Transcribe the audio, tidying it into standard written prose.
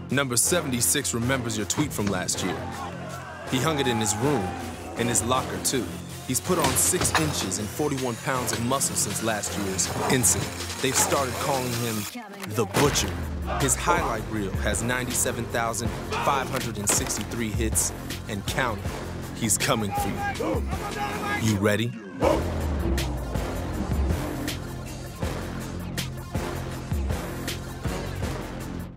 Number 76 remembers your tweet from last year. He hung it in his room, in his locker too. He's put on 6 inches and 41 pounds of muscle since last year's incident. They've started calling him the Butcher. His highlight reel has 97,563 hits and counting. He's coming for you. You ready?